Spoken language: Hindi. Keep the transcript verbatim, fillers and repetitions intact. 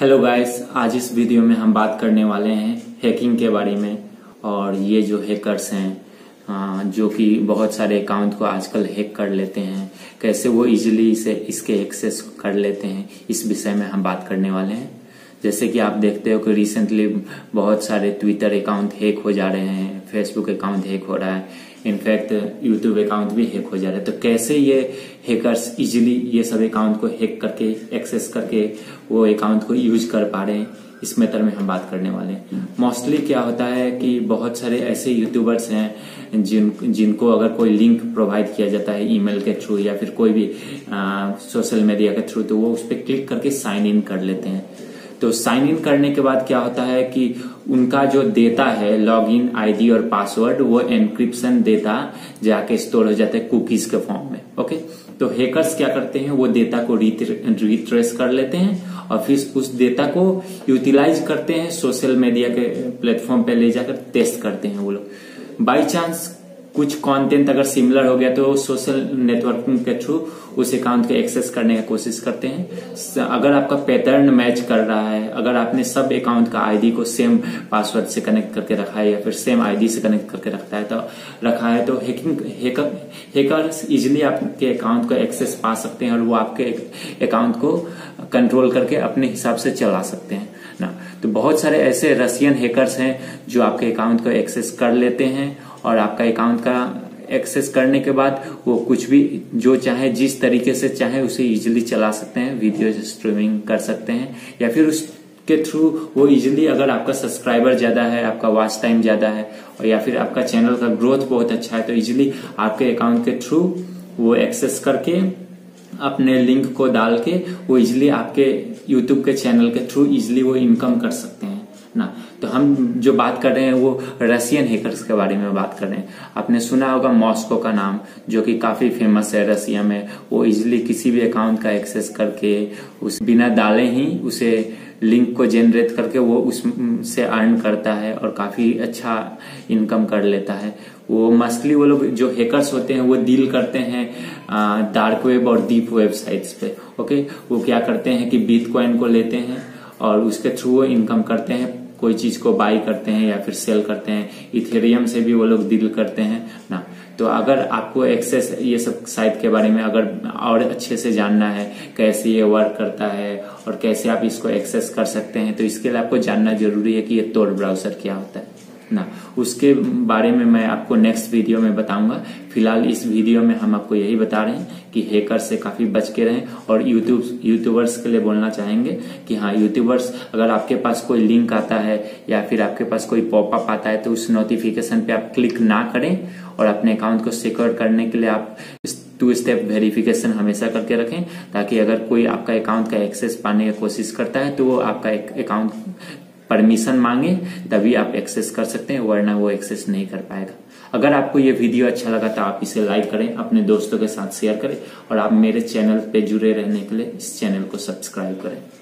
हेलो गाइस, आज इस वीडियो में हम बात करने वाले हैं हैकिंग के बारे में। और ये जो हैकर्स हैं जो कि बहुत सारे अकाउंट को आजकल हैक कर लेते हैं, कैसे वो इजीली इसे इसके एक्सेस कर लेते हैं, इस विषय में हम बात करने वाले हैं। जैसे कि आप देखते हो कि रिसेंटली बहुत सारे ट्विटर अकाउंट हैक हो जा रहे हैं, फेसबुक अकाउंट हैक हो रहा है, इनफैक्ट यूट्यूब अकाउंट भी हैक हो जा रहा है। तो कैसे ये हैकर्स इजीली ये सब अकाउंट को हैक करके एक्सेस करके वो अकाउंट को यूज कर पा रहे हैं, इस मेथड में हम बात करने वाले हैं। मोस्टली क्या होता है कि बहुत सारे ऐसे यूट्यूबर्स हैं जिन जिनको अगर कोई लिंक प्रोवाइड किया जाता है ईमेल के थ्रू या फिर कोई भी सोशल मीडिया के थ्रू, तो वो उस पर क्लिक करके साइन इन कर लेते हैं। तो साइन इन करने के बाद क्या होता है कि उनका जो डेटा है, लॉगिन आईडी और पासवर्ड, वो एनक्रिप्शन डेटा जाके स्टोर हो जाता है कुकीज के फॉर्म में। ओके, तो हैकर्स क्या करते हैं, वो डेटा को रिट्रेस कर लेते हैं और फिर उस डेटा को यूटिलाइज करते हैं, सोशल मीडिया के प्लेटफॉर्म पे ले जाकर टेस्ट करते हैं वो लोग। बाई चांस कुछ कंटेंट अगर सिमिलर हो गया तो सोशल नेटवर्किंग के थ्रू उस अकाउंट को एक्सेस करने की कोशिश करते हैं। अगर आपका पैटर्न मैच कर रहा है, अगर आपने सब अकाउंट का आईडी को सेम पासवर्ड से कनेक्ट करके रखा है या फिर सेम आईडी से कनेक्ट करके रखता है तो रखा है तो हैकिंग हैकर हैकर्स इजिली आपके अकाउंट को एक्सेस पा सकते हैं और वो आपके अकाउंट को कंट्रोल करके अपने हिसाब से चला सकते हैं ना। तो बहुत सारे ऐसे रशियन हैकर्स हैं जो आपके अकाउंट को एक्सेस कर लेते हैं और आपका अकाउंट का एक्सेस करने के बाद वो कुछ भी जो चाहे जिस तरीके से चाहे उसे इजीली चला सकते हैं, वीडियो स्ट्रीमिंग कर सकते हैं या फिर उसके थ्रू वो इजीली, अगर आपका सब्सक्राइबर ज्यादा है, आपका वॉच टाइम ज्यादा है और या फिर आपका चैनल का ग्रोथ बहुत अच्छा है, तो इजीली आपके अकाउंट के थ्रू वो एक्सेस करके अपने लिंक को डाल के वो इजिली आपके यूट्यूब के चैनल के थ्रू इजिली वो इनकम कर सकते हैं ना। तो हम जो बात कर रहे हैं वो रशियन हैकर्स के बारे में बात कर रहे हैं। आपने सुना होगा मॉस्को का नाम, जो कि काफी फेमस है रशिया में। वो इजिली किसी भी अकाउंट का एक्सेस करके उस बिना डाले ही उसे लिंक को जनरेट करके वो उससे अर्न करता है और काफी अच्छा इनकम कर लेता है। वो मस्टली वो लोग जो हैकर्स होते हैं वो डील करते हैं डार्क वेब और डीप वेबसाइट्स पे। ओके, वो क्या करते हैं कि बिटकॉइन को लेते हैं और उसके थ्रू वो इनकम करते हैं, कोई चीज को बाई करते हैं या फिर सेल करते हैं। इथेरियम से भी वो लोग डील करते हैं ना। तो अगर आपको एक्सेस ये सब साइट के बारे में अगर और अच्छे से जानना है, कैसे ये वर्क करता है और कैसे आप इसको एक्सेस कर सकते हैं, तो इसके लिए आपको जानना जरूरी है कि ये टोर ब्राउजर क्या होता है ना। उसके बारे में मैं आपको नेक्स्ट वीडियो में बताऊंगा। फिलहाल इस वीडियो में हम आपको यही बता रहे हैं कि हैकर से काफी बच के रहें। और यूट्यूब यूट्यूबर्स के लिए बोलना चाहेंगे कि हाँ, यूट्यूबर्स, अगर आपके पास कोई लिंक आता है या फिर आपके पास कोई पॉपअप आता है तो उस नोटिफिकेशन पे आप क्लिक ना करें और अपने अकाउंट को सिक्योर करने के लिए आप टू स्टेप वेरिफिकेशन हमेशा करके रखें, ताकि अगर कोई आपका अकाउंट का एक्सेस पाने की कोशिश करता है तो वो आपका अकाउंट परमिशन मांगे तभी आप एक्सेस कर सकते हैं, वरना वो एक्सेस नहीं कर पाएगा। अगर आपको ये वीडियो अच्छा लगा तो आप इसे लाइक करें, अपने दोस्तों के साथ शेयर करें और आप मेरे चैनल पे जुड़े रहने के लिए इस चैनल को सब्सक्राइब करें।